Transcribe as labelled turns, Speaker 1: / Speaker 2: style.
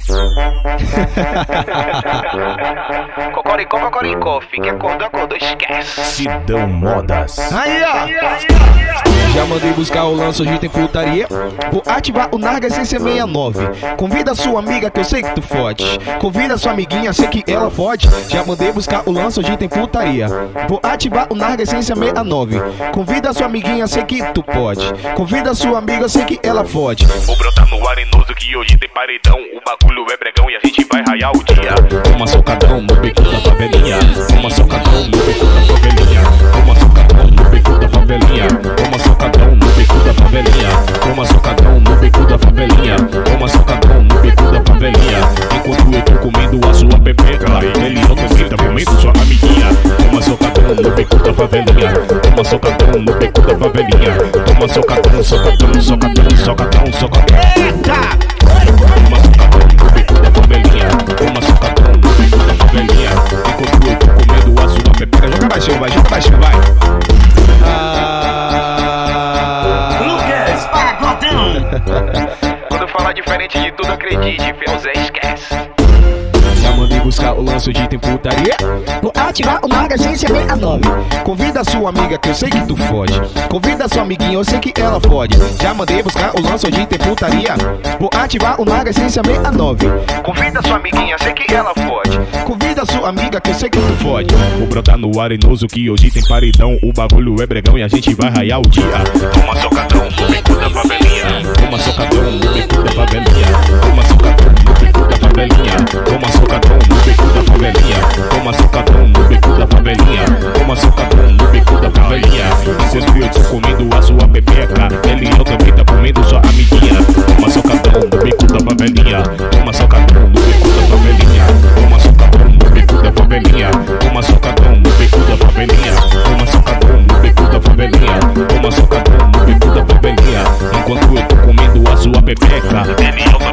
Speaker 1: Cocoricó, cocoricó, fique acordou, esquece.
Speaker 2: Sidão Modas.
Speaker 3: Aí, ó. Já mandei buscar o lance, hoje tem putaria. Vou ativar o Narga Essência 69. Convida sua amiga que eu sei que tu fode. Convida sua amiguinha, sei que ela fode. Já mandei buscar o lance, hoje tem putaria. Vou ativar o Narga Essência 69. Convida sua amiguinha, sei que tu pode. Convida sua amiga, sei que ela fode.
Speaker 1: Vou brotar no arenoso que hoje tem paredão. O bagulho é bregão e a gente vai raiar o dia.
Speaker 2: Toma socadão no beco da favelinha. Toma socadão no beco da favelinha. Toma socadão no beco da favelinha. Toma socadão no beco da favelinha. Toma socadão no beco da favelinha. Toma socadão no beco da favelinha. Enquanto eu tô comendo a sua pepeca, ele eu também tá comendo sua amiguinha. Toma socadão no beco da favelinha. Toma socadão no beco da favelinha. Toma socadão, socadão, socadão, socadão, socadão.
Speaker 3: Eita!
Speaker 2: Toma socadão no beco da favelinha. Toma socadão no beco da favelinha. Enquanto eu tô comendo a sua pepeca.
Speaker 3: Joga baixinho, vai, joga baixinho, vai.
Speaker 4: Lucas Pagodão.
Speaker 1: Quando falar diferente de tudo, acredite, fé o Zé esquece.
Speaker 3: Já mandei buscar o lance, hoje tem putaria. Vou ativar o Narga Essência 69. Convida sua amiga que eu sei que tu fode. Convida sua amiguinha, eu sei que ela fode. Já mandei buscar o lance, hoje tem putaria. Vou ativar o Narga Essência 69.
Speaker 1: Convida sua amiguinha, sei que ela fode.
Speaker 3: Convida sua amiga que eu sei que tu fode.
Speaker 2: Vou brotar no arenoso que hoje tem paredão. O bagulho é bregão e a gente vai raiar o dia.
Speaker 1: Toma socadão no beco da favelinha.
Speaker 2: Toma socadão no beco da favelinha. Toma socadão no beco da favelinha. Toma socadão no beco da favelinha. Toma socadão no beco da favelinha. Toma socadão no beco da favelinha. Enquanto eu tô comendo a sua pepeca, ele eu também tá comendo sua amiguinha. Toma socadão no beco da favelinha. Toma socadão no beco da favelinha. Toma socadão no beco da favelinha. Toma socadão no beco da favelinha. Toma socadão no beco da favelinha. Toma socadão no beco da favelinha. Enquanto eu tô comendo a sua pepeca,
Speaker 1: Ele